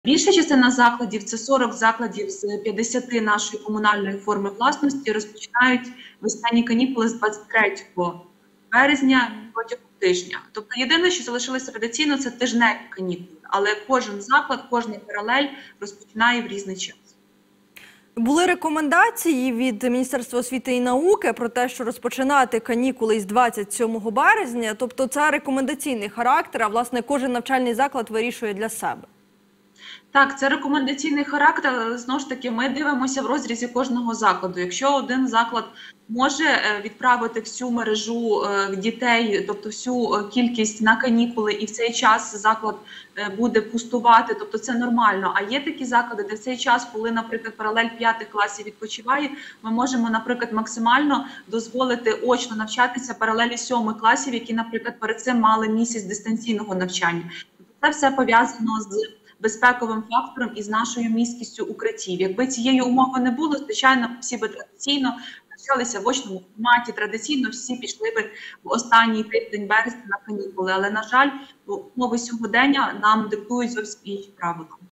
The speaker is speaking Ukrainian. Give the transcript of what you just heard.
Більша частина закладів, це 40 закладів з 50 нашої комунальної форми власності, розпочинають весняні канікули з 23 березня протягом тижня. Тобто єдине, що залишилося традиційно, це тижневі канікули, але кожен заклад, кожна паралель розпочинає в різний час. Були рекомендації від Міністерства освіти і науки про те, що розпочинати канікули з 27 березня, тобто це рекомендаційний характер, а власне кожен навчальний заклад вирішує для себе. Так, це рекомендаційний характер, але знову ж таки ми дивимося в розрізі кожного закладу. Якщо один заклад може відправити всю мережу дітей, тобто всю кількість на канікули, і в цей час заклад буде пустувати, тобто це нормально. А є такі заклади, де в цей час, коли, наприклад, паралель 5 класів відпочиває, ми можемо, наприклад, максимально дозволити очно навчатися паралелі 7 класів, які, наприклад, перед цим мали місяць дистанційного навчання. Це все пов'язано з безпековим фактором і з нашою місткістю укриттів. Якби цієї умови не було, звичайно, всі би традиційно навчалися в очному форматі, традиційно всі пішли би в останній тиждень березня на канікули. Але, на жаль, умови сьогодення нам диктують зовсім інші правила.